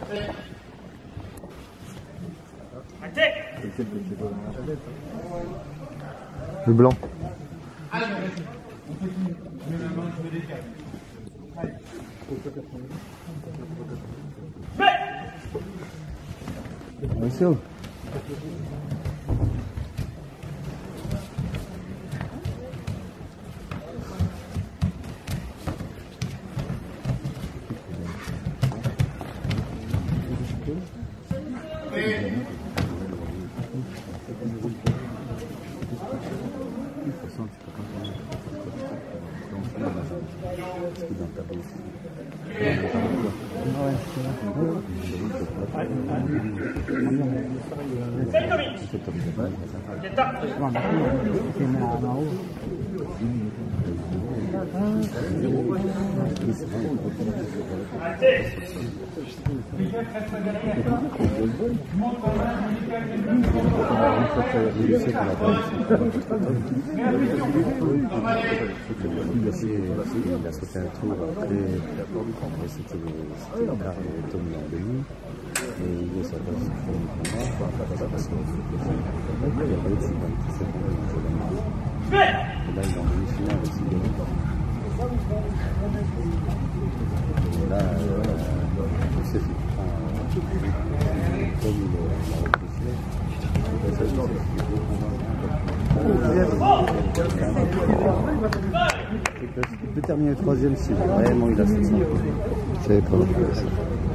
Le blanc. Monsieur. Il a sauté un tour après, c'était le quart de Tom Lambéry, et il est sorti du combat, parce qu'il y avait aussi 27 et là il est en demi-finale avec Sigurd. Et là, on s'est fait comme il a il peut terminer le troisième si vraiment il a fait ça. C'est pas mal.